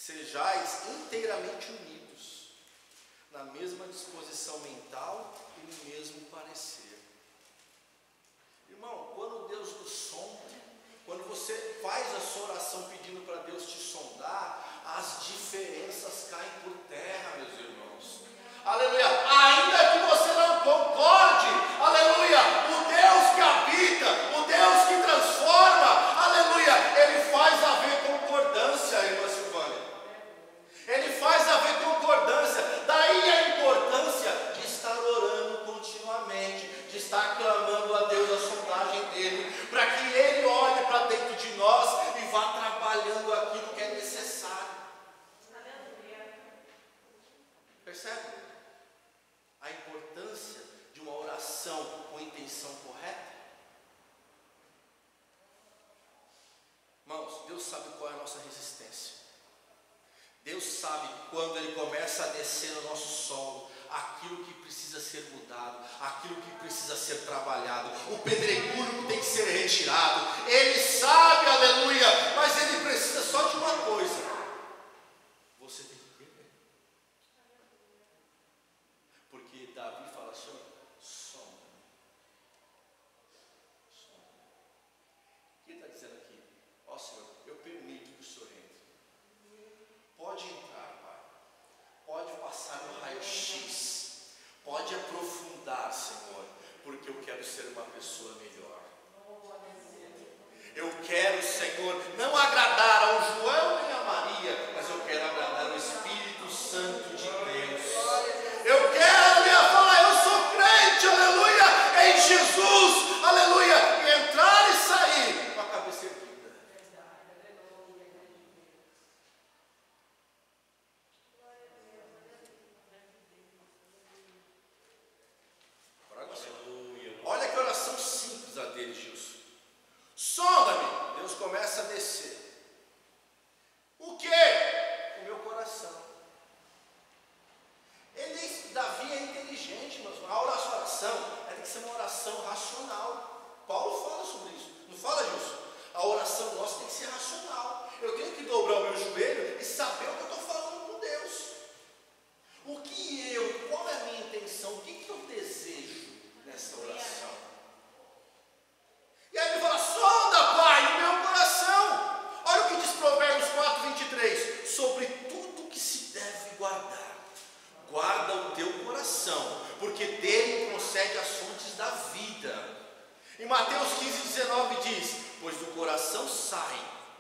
sejais inteiramente unidos, na mesma disposição mental e no mesmo parecer. Irmão, quando Deus nos sonda, quando você faz a sua oração pedindo para Deus te sondar, as diferenças caem por terra, meus irmãos. Aleluia! Ainda que você não concorde, aleluia! O Deus que habita, o Deus que transforma, aleluia! Ele faz haver concordância, irmã Silvânia. Ele faz haver concordância. Daí a importância de estar orando continuamente, de estar clamando a Deus a sondagem dele, para que ele olhe para dentro de nós e vá trabalhando aquilo que é necessário. Percebe? A importância de uma oração com intenção correta. Irmãos, Deus sabe qual é a nossa resistência. Deus sabe quando Ele começa a descer no nosso solo, aquilo que precisa ser mudado, aquilo que precisa ser trabalhado, o pedregulho que tem que ser retirado. Ele sabe, aleluia, mas Ele precisa só de uma coisa: você tem que querer. Porque Davi fala assim: sonda-me. O que ele está dizendo aqui? Ó Senhor, eu permito que o Senhor entre. Pode entrar, Pai. Pode passar no raio-x. Pode aprofundar, Senhor, porque eu quero ser uma pessoa melhor. Eu quero, Senhor, não agradar ao João nem a Maria, mas eu quero agradar ao Espírito Santo de Deus. Eu quero, falar, eu sou crente, aleluia, em Jesus, aleluia, e entrar e sair com a cabeça erguida. Olha que oração simples a dele, Gilson. Sonda-me. Deus começa a descer. O que? O meu coração. Davi é inteligente, mas a oração tem que ser uma oração racional. Paulo fala sobre isso. Não fala, Gilson? A oração nossa tem que ser racional. Eu tenho que dobrar o meu joelho e saber o que eu estou falando com Deus. Qual é a minha intenção? O que eu desejo nessa oração? E aí ele fala: sonda, Pai, o meu coração. Olha o que diz Provérbios 4:23: sobre tudo que se deve guardar, guarda o teu coração, porque dele procede as fontes da vida. Em Mateus 15:19 diz: pois do coração saem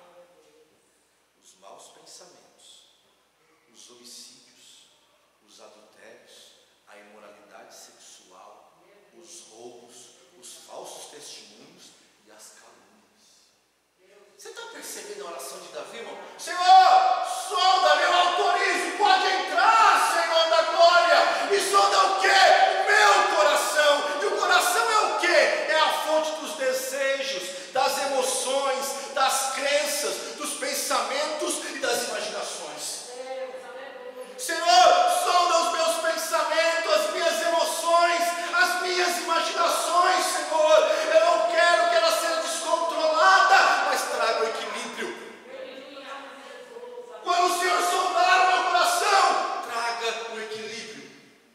os maus pensamentos, os homicídios, os adultérios, a imoralidade sexual, os roubos, os falsos testemunhos e as calúnias. Você está percebendo a oração de Davi, irmão? Senhor, sonda, eu autorizo, pode entrar, Senhor da glória. E sonda o quê? O meu coração. E o coração é o quê? É a fonte dos desejos, das emoções, das crenças, dos pensamentos e das imaginações. Senhor, sonda os meus pensamentos, as minhas emoções, as minhas imaginações, Senhor. Eu não quero que ela seja descontrolada, mas traga o equilíbrio. Quando o Senhor sondar o meu coração, traga o equilíbrio.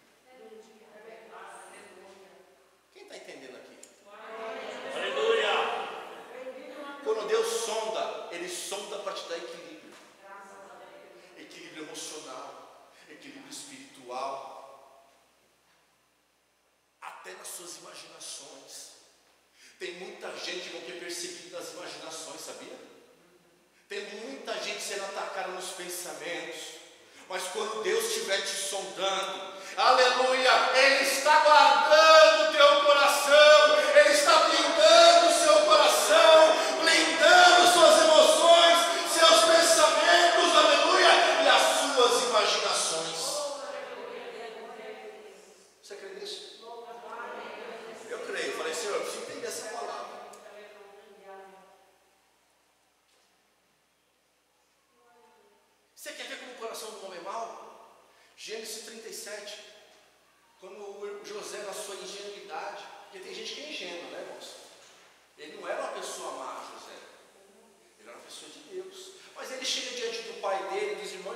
Quem está entendendo aqui? Aleluia! Quando Deus sonda, Ele sonda para te dar equilíbrio. Equilíbrio emocional, equilíbrio espiritual, até nas suas imaginações. Tem muita gente que é perseguida nas imaginações, sabia? Tem muita gente sendo atacada nos pensamentos. Mas quando Deus estiver te sondando, aleluia, Ele está guardando o teu coração, Ele está blindando o seu coração, blindando suas emoções, seus pensamentos, aleluia, e as suas imaginações. Você crê nisso? Eu creio. Eu falei: Senhor, eu preciso entender essa palavra. Você quer ver como o coração do homem é mau? Gênesis 37. Quando José, na sua ingenuidade, porque tem gente que é ingênua, né, irmãos? Ele não era uma pessoa má, José. Ele era uma pessoa de Deus. Mas ele chega diante do pai dele e diz: irmão,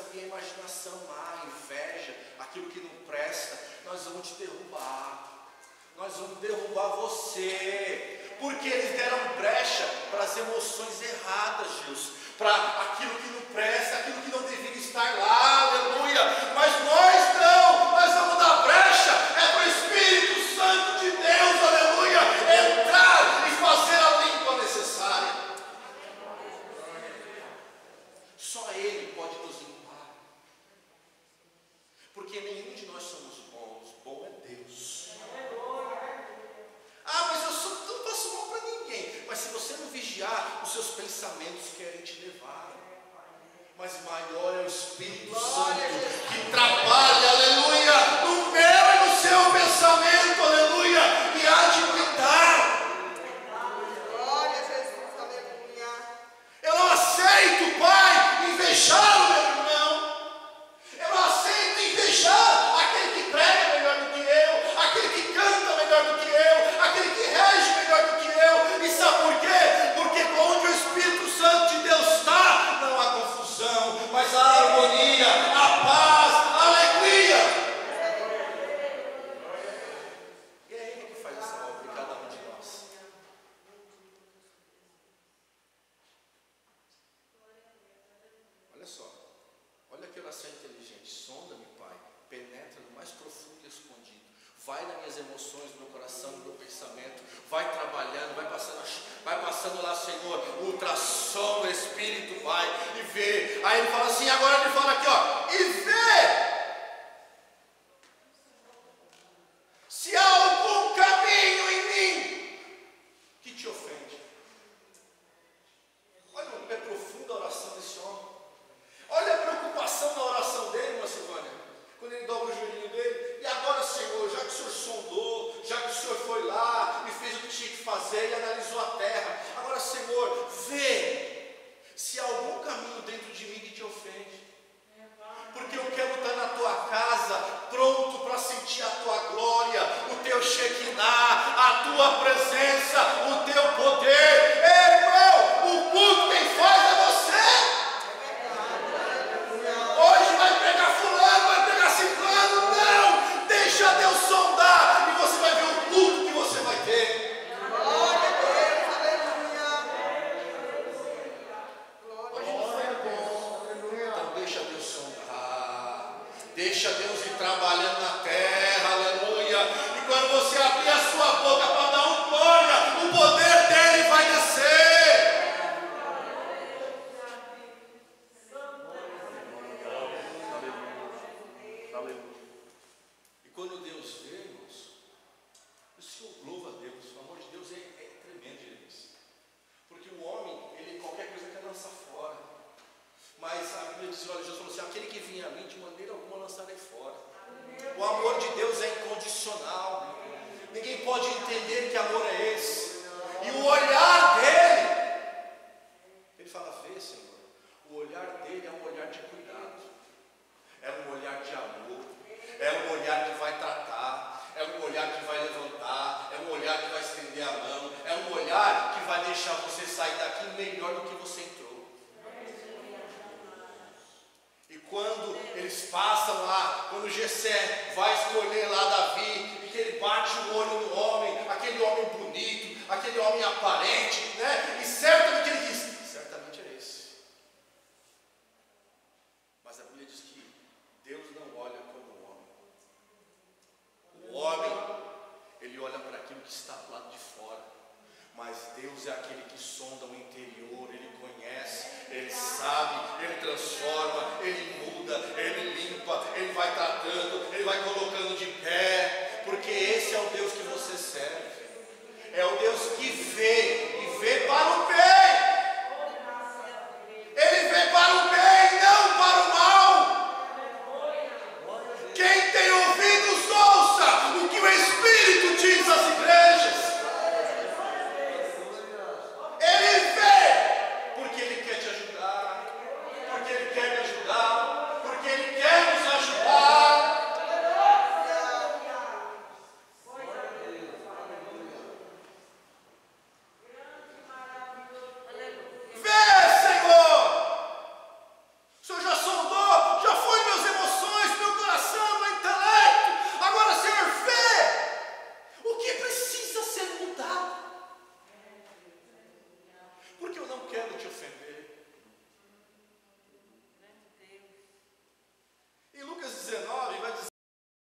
vir a imaginação má, inveja, aquilo que não presta, nós vamos te derrubar. Nós vamos derrubar você, porque eles deram brecha para as emoções erradas, Deus, para aquilo que não presta, aquilo que não deveria estar lá, aleluia. Mas nós não, nós vamos dar brecha, é para o Espírito Santo de Deus, aleluia, entrar e fazer a limpa necessária. Só Ele pode nos limpar, porque nenhum de nós somos bons, bom é Deus. Ah, mas eu não faço mal para ninguém. Mas se você não vigiar, os seus pensamentos querem te levar. Mas maior é o Espírito Santo que trabalha, aleluia, no meu e no seu pensamento, aleluia, e há de cuidar. Glória a Jesus, aleluia. Eu não aceito, Pai, invejar o meu irmão. Eu não aceito invejar aquele que prega melhor do que eu, aquele que canta melhor do que eu, aquele que rege melhor do que eu. E sabe por quê? Porque onde o Espírito Santo de Deus está, não há confusão, mas há harmonia, a paz, a alegria. E é Ele que faz essa obra em cada um de nós. Olha só, olha que oração inteligente. Sonda-me, Pai, penetra no mais profundo e escondido. Vai nas minhas emoções, no meu coração, no meu pensamento. Vai trabalhando, vai passando lá, Senhor, o ultrassom do Espírito, Pai, e vê. Aí ele fala assim, agora ele fala aqui, ó, e vê se há algum caminho em mim que te ofende. Olha como é profunda a oração desse homem. Olha a preocupação na oração dele, irmã Silvânia, quando ele dobra o joelhinho dele. E agora, Senhor, já que o Senhor sondou, já que o Senhor foi lá e fez o que tinha que fazer e analisou a terra, agora, Senhor, vê se há algum caminho dentro de mim que te ofende. Porque eu quero estar na tua casa, pronto para sentir a tua glória, o teu Shekinah, a tua presença, o teu poder. Ei, irmão, o culto quem faz é você. Hoje vai pegar fulano, vai pegar ciclano, não! Deixa Deus sondar e você vai ver o culto que você vai ter. Glória a Deus, aleluia. Então deixa Deus sondar, deixa Deus ir trabalhando na terra, aleluia. E quando você abrir a sua boca para dar um glória, o poder dele vai descer. E quando Deus vê, irmãos, o Senhor louva a Deus, o amor de Deus é tremendo, gente. Porque o homem, ele qualquer coisa quer lançar fora. Mas a Bíblia diz, olha, Jesus falou assim, aquele que vinha a mim, de maneira alguma lançarei fora. O amor de Deus é incondicional. Ninguém pode entender que amor é esse. E o olhar dele, ele fala, vê, Senhor, o olhar dele é um olhar de cuidado, é um olhar de amor, é um olhar que vai tratar, é um olhar que vai levantar, é um olhar que vai estender a mão, é um olhar que vai deixar você sair daqui melhor do que você entrou. E quando eles passam lá, quando Jessé vai escolher lá Davi, e que ele bate o olho no homem, aquele homem bonito, aquele homem aparente, né? E certamente ele diz, certamente é esse. Mas a Bíblia diz que Deus não olha como o homem. O homem, ele olha para aquilo que está do lado de fora. Mas Deus é aquele que sonda o interior, Ele conhece, Ele sabe, Ele transforma, Ele muda, Ele limpa, Ele vai tratando, Ele vai colocando de pé, porque esse é o Deus que